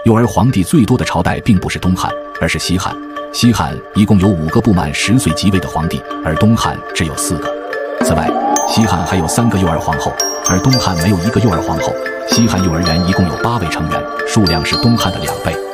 幼儿皇帝最多的朝代并不是东汉，而是西汉。西汉一共有5个不满10岁即位的皇帝，而东汉只有4个。此外，西汉还有3个幼儿皇后，而东汉没有1个幼儿皇后。西汉幼儿园一共有8位成员，数量是东汉的2倍。